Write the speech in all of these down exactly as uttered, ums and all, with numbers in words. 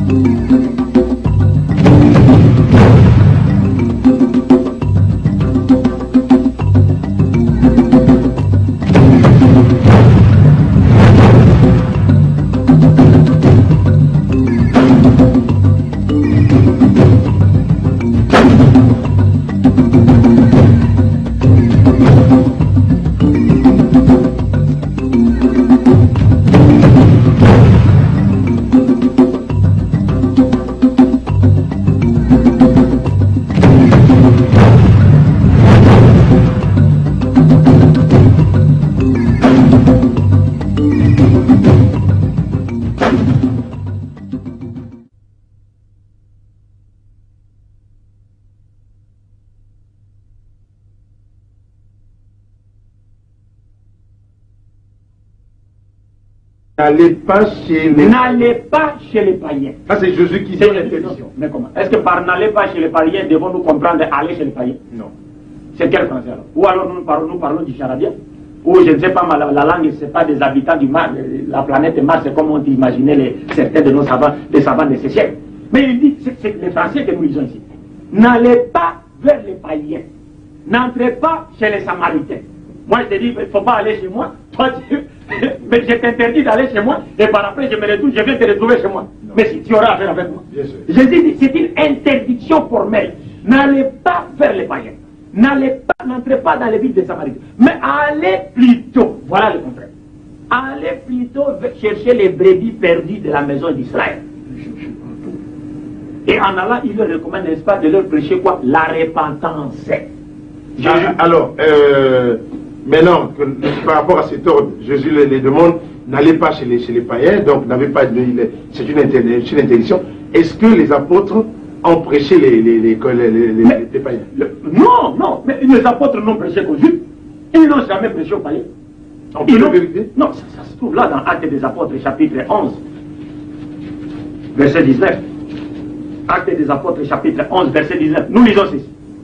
N'allez pas chez les... N'allez pas chez les païens. Ça c'est Jésus qui dit l'interdiction. Mais comment? Est-ce que par n'allez pas chez les païens, devons-nous comprendre aller chez les païens? Non. C'est quel français alors? Ou alors nous parlons, nous parlons du charabia? Ou je ne sais pas, la, la langue, ce n'est pas des habitants du Mars, la planète Mars, c'est comme on imaginait les, certains de nos savants, des savants de ces siècles. Mais il dit, c'est les français que nous lisons ici. N'allez pas vers les païens. N'entrez pas chez les samaritains. Moi je te dis, il ne faut pas aller chez moi. Toi, tu... mais je t'interdis d'aller chez moi. Et par après, je me retrouve, je vais te retrouver chez moi. Non. Mais si tu auras affaire avec moi. Jésus dit, c'est une interdiction formelle. N'allez pas vers les païens. N'allez pas, n'entrez pas dans les villes des Samaritains. Mais allez plutôt, voilà le contraire. Allez plutôt chercher les brebis perdues de la maison d'Israël. Et en allant, il leur recommande, n'est-ce pas, de leur prêcher quoi? La repentance. Ah, alors, euh, maintenant, que, par rapport à cet ordre, Jésus les, les demande, n'allez pas chez les, chez les païens, donc n'avez pas, c'est une, une interdiction. Est-ce que les apôtres ont prêché les, les, les, les, les, les, mais, les païens? le, Non, non, mais les apôtres n'ont prêché qu'aux Juifs. Ils n'ont jamais prêché aux païens. On peut le vérifier? Non, ça, ça se trouve là dans Actes des Apôtres, chapitre onze, verset dix-neuf. Actes des Apôtres, chapitre onze, verset dix-neuf. Nous lisons ceci.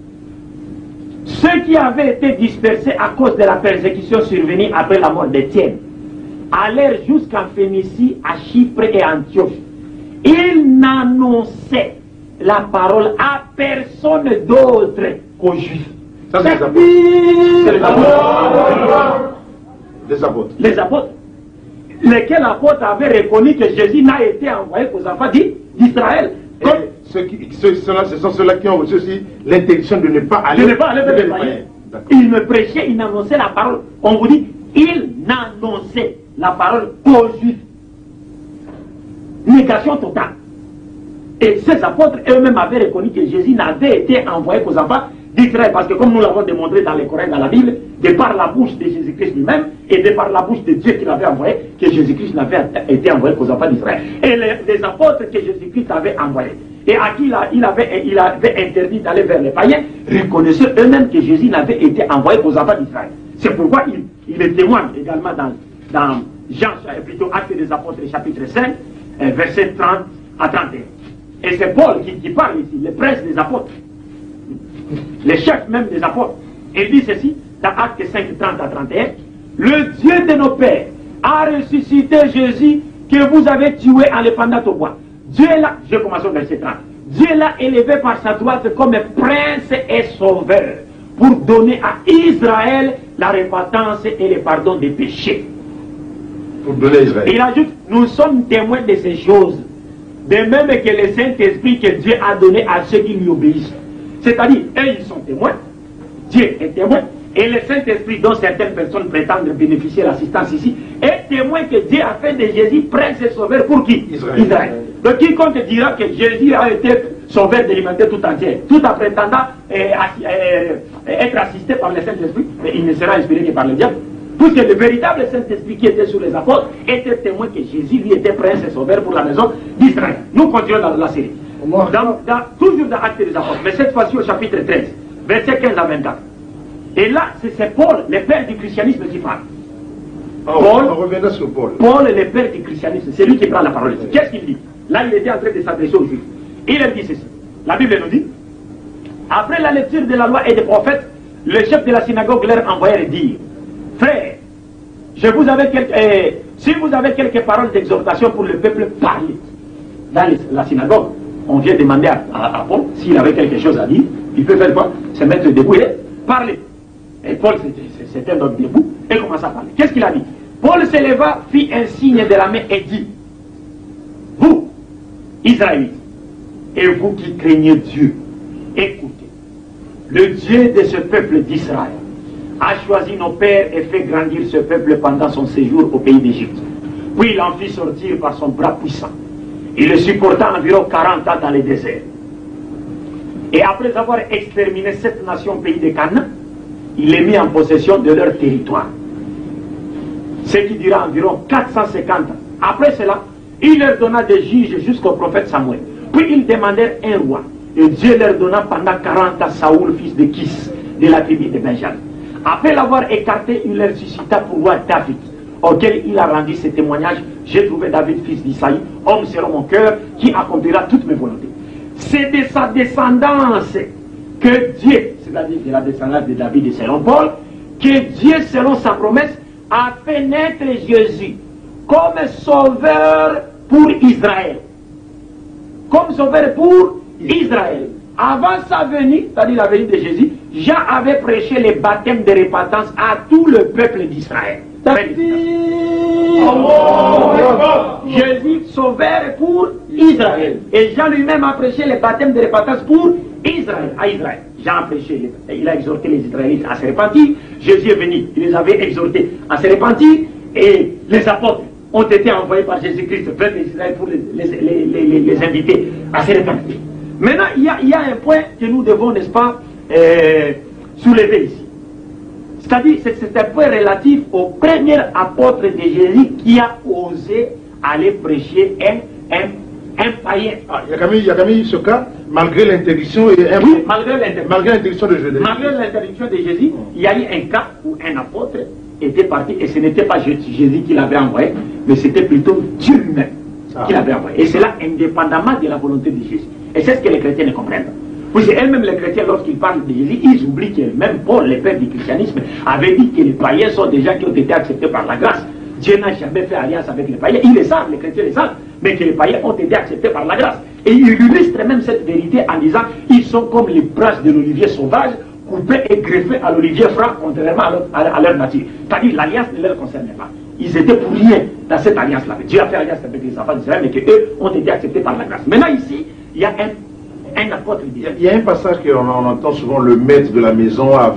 Ceux qui avaient été dispersés à cause de la persécution survenue après la mort d'Étienne allèrent jusqu'en Phénicie, à Chypre et à Antioche. Ils n'annonçaient la parole à personne d'autre qu'aux Juifs. Ça, c'est les apôtres. C'est les apôtres. Les apôtres. Les apôtres. Lesquels apôtres avaient reconnu que Jésus n'a été envoyé qu'aux enfants d'Israël. Ceux qui, ceux, ceux ce sont ceux-là qui ont reçu aussi l'interdiction de ne pas aller, de ne pas aller vers les païens. Ils me prêchaient, ils n'annonçaient la parole. On vous dit, ils n'annonçaient la parole qu'aux Juifs. Négation totale. Et ces apôtres eux-mêmes avaient reconnu que Jésus n'avait été envoyé qu'aux enfants d'Israël. Parce que comme nous l'avons démontré dans les Coran, dans la Bible, de par la bouche de Jésus-Christ lui-même et de par la bouche de Dieu qui l'avait envoyé, que Jésus-Christ n'avait été envoyé qu'aux enfants d'Israël. Et les, les apôtres que Jésus-Christ avait envoyés, et à qui il, a, il, avait, il avait interdit d'aller vers les païens, reconnaissaient eux-mêmes que Jésus n'avait été envoyé qu'aux enfants d'Israël. C'est pourquoi il, il le témoigne également dans, dans Jean, plutôt Actes des Apôtres, chapitre cinq, verset trente à trente et un. Et c'est Paul qui, qui parle ici, le prince des apôtres, le chef même des apôtres. Il dit ceci, dans Actes cinq, trente à trente et un, le Dieu de nos pères a ressuscité Jésus que vous avez tué en le pendant au bois. Dieu l'a, je commence au verset trente, Dieu l'a élevé par sa droite comme prince et sauveur pour donner à Israël la repentance et le pardon des péchés. Pour donner à Israël. Il ajoute, nous sommes témoins de ces choses, de même que le Saint-Esprit que Dieu a donné à ceux qui lui obéissent. C'est-à-dire, eux ils sont témoins, Dieu est témoin, et le Saint-Esprit dont certaines personnes prétendent bénéficier de l'assistance ici, est témoin que Dieu a fait de Jésus prince et sauveur pour qui? Israël. Israël. Donc quiconque dira que Jésus a été sauveur de l'humanité tout entière, tout en prétendant euh, euh, être assisté par le Saint-Esprit, mais il ne sera inspiré que par le diable. Puisque le véritable Saint-Esprit qui était sur les apôtres était témoin que Jésus lui était prince et sauveur pour la maison d'Israël. Nous continuons dans la série. Dans, dans, toujours dans Actes des Apôtres, mais cette fois-ci au chapitre treize, verset quinze à vingt-quatre. Et là, c'est Paul, le père du christianisme, qui parle. Oh, Paul, on reviendra sur Paul. Paul est le père du christianisme, c'est lui qui prend la parole. Qu'est-ce qu'il dit? Là, il était en train de s'adresser aux Juifs. Il a dit ceci. La Bible nous dit, après la lecture de la loi et des prophètes, le chef de la synagogue leur envoyait dire, frères, je vous avais quelques, euh, si vous avez quelques paroles d'exhortation pour le peuple, parlez. dans les, la synagogue, on vient demander à, à, à Paul s'il avait quelque chose à dire. Il peut faire quoi? Se mettre debout et parler. Et Paul, c'était un homme debout, et commence à parler. Qu'est-ce qu'il a dit? Paul se leva, fit un signe de la main et dit: vous, Israélites, et vous qui craignez Dieu, écoutez, le Dieu de ce peuple d'Israël a choisi nos pères et fait grandir ce peuple pendant son séjour au pays d'Égypte. Puis il en fit sortir par son bras puissant. Il le supporta environ quarante ans dans le désert. Et après avoir exterminé cette nation au pays de Canaan, il les mit en possession de leur territoire. Ce qui dura environ quatre cent cinquante ans. Après cela, il leur donna des juges jusqu'au prophète Samuel. Puis ils demandèrent un roi. Et Dieu leur donna pendant quarante ans Saoul, fils de Kis, de la tribu de Benjamin. Après l'avoir écarté, il leur suscita pour roi David, auquel il a rendu ce témoignage: j'ai trouvé David, fils d'Isaïe, homme selon mon cœur, qui accomplira toutes mes volontés. C'est de sa descendance que Dieu, c'est-à-dire de la descendance de David et selon Paul, que Dieu, selon sa promesse, a fait naître Jésus comme sauveur pour Israël. Comme sauveur pour Israël. Avant sa venue, c'est-à-dire la venue de Jésus, Jean avait prêché le baptême de repentance à tout le peuple d'Israël. Jésus sauveur pour Israël. Et Jean lui-même a prêché le baptême de repentance pour Israël, à Israël. Jean a prêché, il a exhorté les Israélites à se repentir. Jésus est venu, il les avait exhortés à se repentir. Et les apôtres ont été envoyés par Jésus-Christ vers les Israéliens pour les, les, les, les, les inviter à se repentir. Maintenant, il y, a, il y a un point que nous devons, n'est-ce pas, euh, soulever ici. C'est-à-dire, c'est un point relatif au premier apôtre de Jésus qui a osé aller prêcher un, un, un païen. Ah, il y a quand même, il y a quand même eu ce cas, malgré l'interdiction et un... Oui, malgré l'interdiction de Jésus. Malgré l'interdiction de Jésus, il y a eu un cas où un apôtre était parti, et ce n'était pas Jésus qui l'avait envoyé, mais c'était plutôt Dieu lui-même ah. qui l'avait envoyé. Et cela indépendamment de la volonté de Jésus. Et c'est ce que les chrétiens ne comprennent pas. Puis elles-mêmes, les chrétiens, lorsqu'ils parlent de Jésus, ils oublient que même Paul, le père du christianisme, avait dit que les païens sont des gens qui ont été acceptés par la grâce. Dieu n'a jamais fait alliance avec les païens. Ils le savent, les chrétiens le savent, mais que les païens ont été acceptés par la grâce. Et il illustre même cette vérité en disant: ils sont comme les branches de l'olivier sauvage, coupées et greffées à l'olivier franc, contrairement à leur, à, à leur nature. C'est-à-dire, l'alliance ne leur concernait pas. Ils étaient pour rien dans cette alliance-là. Dieu a fait alliance avec les enfants d'Israël, mais qu'eux ont été acceptés par la grâce. Maintenant, ici, il y a un Un apôtre, il y a un passage qu'on on entend souvent: le maître de la maison a,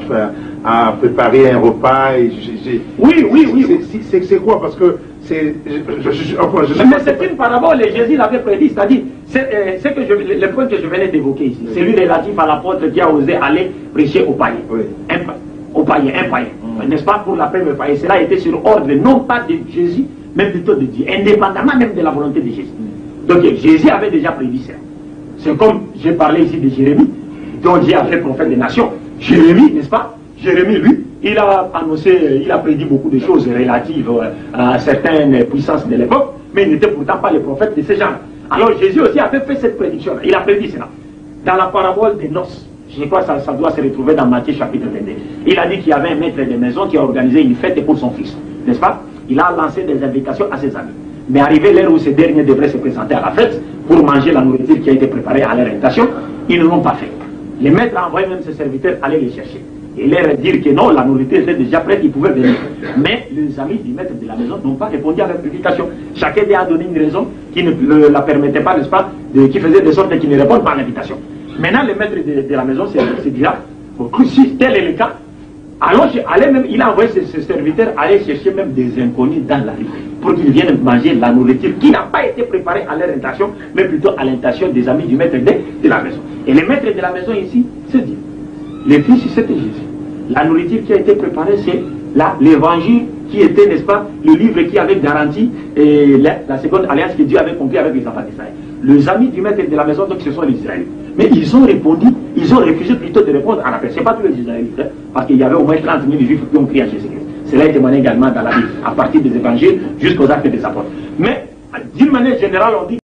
a préparé un repas. Et je, je, oui, oui, oui. C'est quoi? Parce que c'est. Enfin, mais c'est une parabole, et Jésus l'avait prédit. C'est-à-dire, c'est euh, que je, le, le point que je venais d'évoquer ici, oui. Celui relatif à l'apôtre qui a osé aller prêcher aux païens. Oui. Un, aux païens, un païen. Mm. N'est-ce pas, pour la première païen? Cela a été sur ordre, non pas de Jésus, mais plutôt de Dieu, indépendamment même de la volonté de Jésus. Mm. Donc Jésus avait déjà prédit ça. C'est comme j'ai parlé ici de Jérémie, dont Dieu a fait prophète des nations. Jérémie, n'est-ce pas? Jérémie, lui, il a annoncé, il a prédit beaucoup de choses relatives à certaines puissances de l'époque, mais il n'était pourtant pas le prophète de ces gens. Alors Jésus aussi avait fait cette prédiction. Il a prédit cela. Dans la parabole des noces, je crois que ça, ça doit se retrouver dans Matthieu chapitre vingt-deux. Il a dit qu'il y avait un maître de maison qui a organisé une fête pour son fils, n'est-ce pas? Il a lancé des invitations à ses amis. Mais arrivé l'heure où ces derniers devraient se présenter à la fête pour manger la nourriture qui a été préparée à leur invitation, ils ne l'ont pas fait. Le maître a envoyé même ses serviteurs aller les chercher. Et leur dire que non, la nourriture était déjà prête, ils pouvaient venir. Mais les amis du maître de la maison n'ont pas répondu à leur invitation. Chacun a donné une raison qui ne le, la permettait pas, n'est-ce pas, de, qui faisait de sorte qu'ils ne répondent pas à l'invitation. Maintenant, le maître de, de la maison se dira: si tel est le cas, alors allez même, il a envoyé ses, ses serviteurs aller chercher même des inconnus dans la rue pour qu'ils viennent manger la nourriture qui n'a pas été préparée à leur intention, mais plutôt à l'intention des amis du maître de, de la maison. Et le maître de la maison ici se dit: le fils, c'était Jésus. La nourriture qui a été préparée, c'est l'évangile qui était, n'est-ce pas, le livre qui avait garanti et la, la seconde alliance que Dieu avait conclue avec les enfants d'Israël. Les amis du maître de la maison, donc ce sont les Israélites. Mais ils ont répondu, ils ont refusé plutôt de répondre à l'appel. Ce n'est pas tous les Israélites, hein, parce qu'il y avait au moins trente mille juifs qui ont crié à Jésus-Christ. Cela est témoigné également dans la Bible, à partir des évangiles jusqu'aux actes des apôtres. Mais d'une manière générale, on dit